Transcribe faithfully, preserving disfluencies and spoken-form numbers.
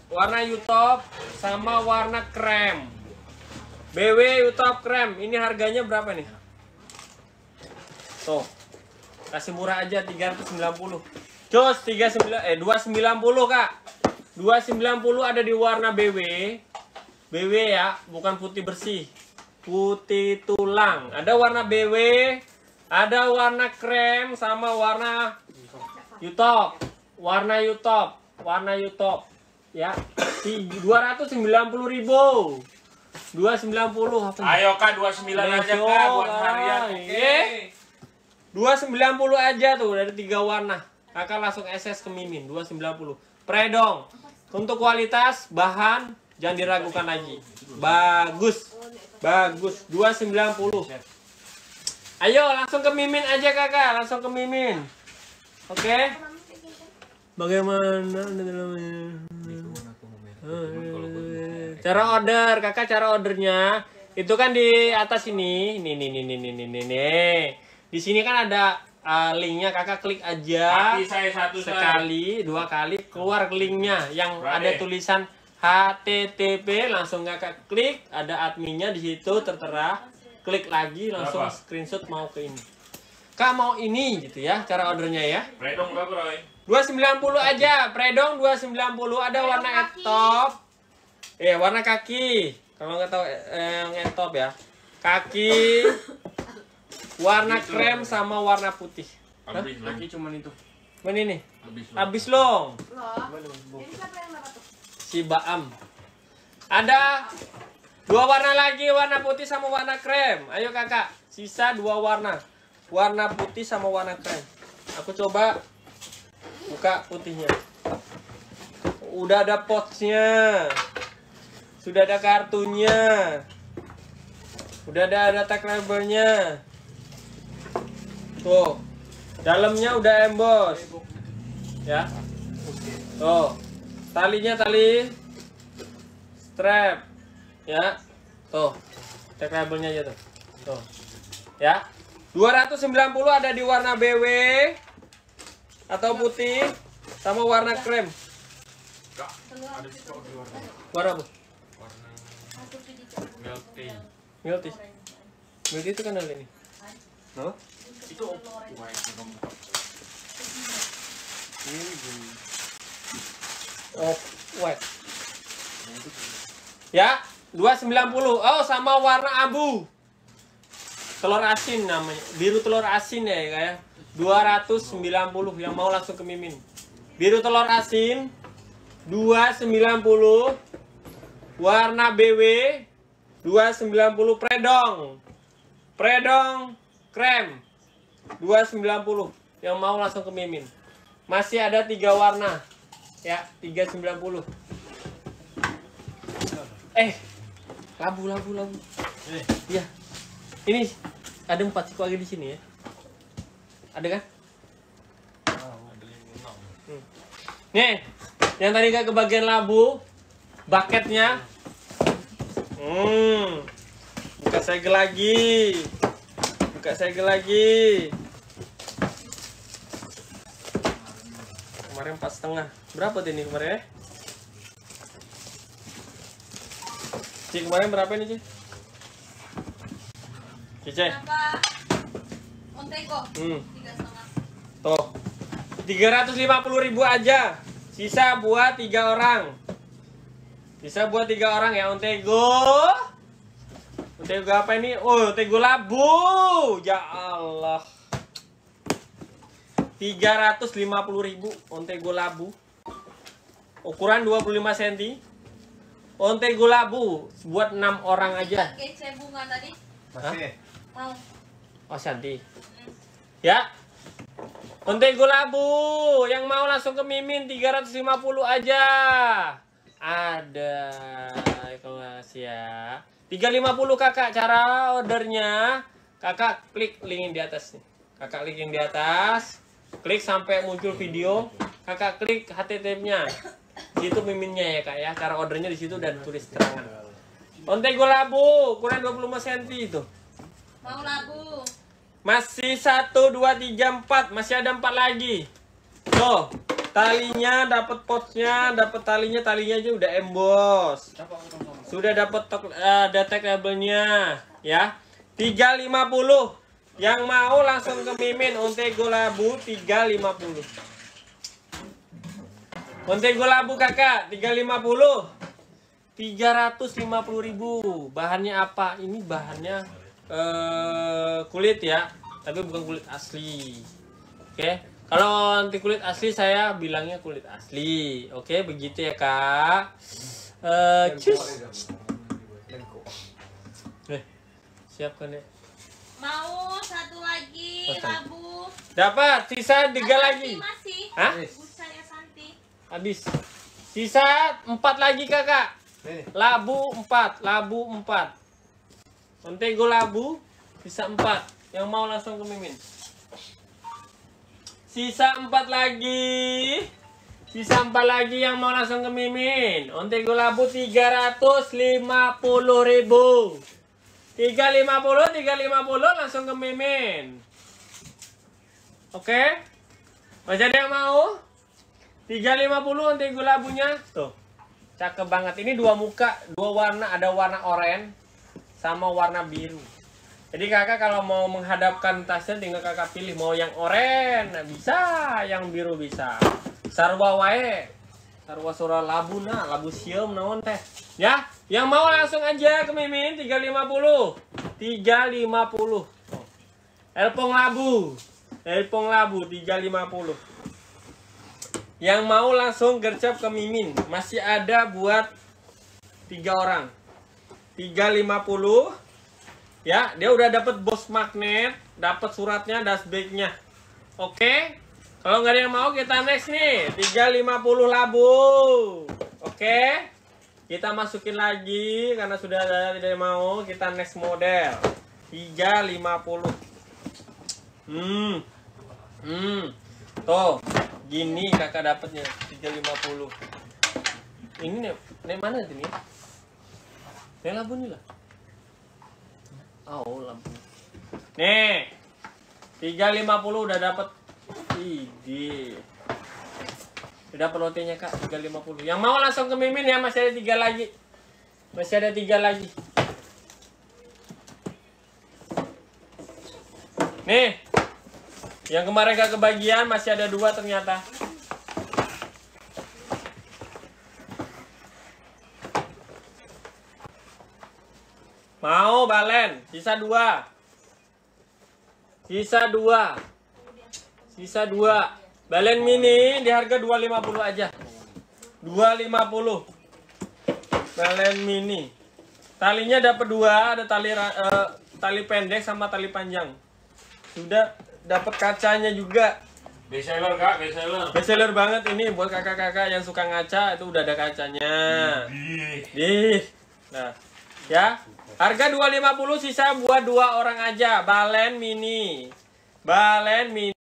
warna U-top sama warna krem. B W U-top krem. Ini harganya berapa nih? Tuh. Kasih murah aja tiga ratus sembilan puluh. Jos tiga puluh sembilan eh dua ratus sembilan puluh, Kak. dua ratus sembilan puluh ada di warna B W. B W ya, bukan putih bersih. Putih tulang. Ada warna B W, ada warna krem sama warna U-top. Warna U-top, warna U-top. Ya, dua ratus sembilan puluh ribu. dua ratus sembilan puluh. Ayo Kak, dua puluh sembilan aja Kak buat harian. Oke. Okay. dua ratus sembilan puluh aja tuh dari tiga warna. Kakak langsung S S ke Mimin dua ratus sembilan puluh. Predong. Untuk kualitas bahan jangan diragukan lagi. Bagus. Bagus. dua ratus sembilan puluh. Ayo langsung ke Mimin aja Kakak, langsung ke Mimin. Oke. Okay? Bagaimana cara order? Kakak cara ordernya itu kan di atas ini. Nih nih nih nih nih nih nih. Di sini kan ada uh, linknya, Kakak klik aja saya satu sekali, saya. dua kali keluar linknya yang Berade. Ada tulisan H T T P, langsung Kakak klik, ada adminnya di situ tertera, klik lagi langsung Berapa? Screenshot mau ke ini. Kak mau ini gitu ya cara ordernya ya. Predong berapa, Roy? dua ratus sembilan puluh aja, predong dua ratus sembilan puluh, ada warna etop. Eh warna kaki. Kalau nggak tahu eh, yang etop ya. Kaki warna itu krem sama warna putih. Habis lagi cuman itu. Mana ini? Habis, Habis long. Si Baam. Ada dua warna lagi, warna putih sama warna krem. Ayo Kakak, sisa dua warna. Warna putih sama warna krem. Aku coba buka putihnya. Udah ada pouchnya. Sudah ada kartunya. Udah ada ada tag labelnya. Tuh, dalamnya udah emboss, ya. Tuh, talinya tali strap, ya. Tuh, tag labelnya aja tuh. Tuh, ya. dua ratus sembilan puluh ada di warna B W atau putih sama warna krem. Warna apa? Warna milk tea. Milk tea. Milk tea itu kan ada ini. No? Itu oh, white. Ya, dua ratus sembilan puluh. Oh, sama warna abu. Telur asin namanya. Biru telur asin ya, kayak. dua ratus sembilan puluh yang mau langsung ke Mimin. Biru telur asin dua ratus sembilan puluh. Warna B W dua ratus sembilan puluh, predong. Predong krem dua ratus sembilan puluh yang mau langsung ke Mimin. Masih ada tiga warna ya, tiga ratus sembilan puluh. Eh labu labu labu eh. Ya ini ada empat siko lagi di sini ya, ada kan? Hmm. Nih yang tadi gak kebagian labu bucketnya. Hmm buka segel lagi, buka segel lagi. Kemarin empat setengah. Berapa tuh ini kemarin ya? Ci kemarin berapa ini Ci? Cice. Onteko. Hmm. Tiga setengah. Tuh. Tiga ratus lima puluh ribu aja. Sisa buat tiga orang. Sisa buat tiga orang ya Ontego. Ontego apa ini? Oh, Ontego labu. Ya Allah. tiga ratus lima puluh ribu Ontego labu. Ukuran dua puluh lima sentimeter. Ontego labu buat enam orang aja. Kece bunga tadi. Masih. Mau. Oh, Santi. Ya. Ontego labu yang mau langsung ke Mimin tiga ratus lima puluh aja. Ada. Kalau ngasih ya. tiga ratus lima puluh Kakak cara ordernya. Kakak klik link di atas nih. Kakak klik yang di atas. Klik sampai muncul video, Kakak klik H T T P-nya. Situ Miminnya ya Kak ya. Cara ordernya di situ udah tulis terangan. Ontego labu, ukuran dua puluh lima sentimeter itu. Mau labu. Masih satu, dua, tiga, empat. Masih ada empat lagi. Tuh. talinya, dapat pouchnya, dapat talinya, talinya aja udah emboss. Sudah dapat uh, detek labelnya, ya. tiga lima puluh. Yang mau langsung ke Mimin, Ontego Labu tiga lima puluh. Ontego Labu kakak tiga lima puluh. tiga ratus lima puluh ribu. Bahannya apa? Ini bahannya uh, kulit ya, tapi bukan kulit asli. Oke. Kalau anti kulit asli saya bilangnya kulit asli. Oke, begitu ya, Kak. Eh, cus. Eh, siap kan ya? Mau satu lagi labu. Dapat, sisa tiga lagi. Masih. Hah? Busanya Santi. Habis. Sisa empat lagi, Kakak. Labu empat, labu empat. Ontego labu sisa empat. Yang mau langsung ke Mimin. Sisa empat lagi. Sisa empat lagi yang mau langsung ke Mimin. Ontego labu tiga ratus lima puluh ribu. tiga ratus lima puluh, tiga ratus lima puluh langsung ke Mimin. Oke? Masih ada yang mau? tiga ratus lima puluh ontego labunya. Tuh. Cakep banget. Ini dua muka, dua warna. Ada warna oranye sama warna biru. Jadi kakak kalau mau menghadapkan tasnya tinggal kakak pilih mau yang oranye bisa, yang biru bisa. Sarwa wae, sarwa sura labu na, labu sieum naon teh. Ya, yang mau langsung aja ke Mimin tiga ratus lima puluh, tiga ratus lima puluh. Elpong labu, elpong labu tiga ratus lima puluh. Yang mau langsung gercep ke Mimin, masih ada buat tiga orang. tiga ratus lima puluh. Ya, dia udah dapat box magnet, dapat suratnya, dashbacknya. Oke, kalau nggak ada yang mau kita next nih, tiga ratus lima puluh labu. Oke, kita masukin lagi karena sudah ada tidak mau, kita next model tiga ratus lima puluh. Hmm, hmm, tuh, gini kakak dapatnya tiga ratus lima puluh. Ini nih, nih mana ini? Nih labu nih lah. Oh, lampu. Nih. tiga ratus lima puluh udah dapat. Ide. Udah dapat lotinya, Kak, tiga ratus lima puluh. Yang mau langsung ke Mimin ya, masih ada tiga lagi. Masih ada tiga lagi. Nih. Yang kemarin gak kebagian masih ada dua ternyata. Mau balen, sisa dua. Sisa dua. Sisa dua. Balen mini di harga dua ratus lima puluh aja. dua ratus lima puluh. Balen mini. Talinya dapat dua, ada tali uh, tali pendek sama tali panjang. Sudah dapat kacanya juga. Bestseller, Kak, bestseller. Bestseller banget ini buat kakak-kakak yang suka ngaca, itu udah ada kacanya. Ih. Nah, ya. Harga dua ratus lima puluh, sisa buat dua orang aja. Balen mini. Balen mini.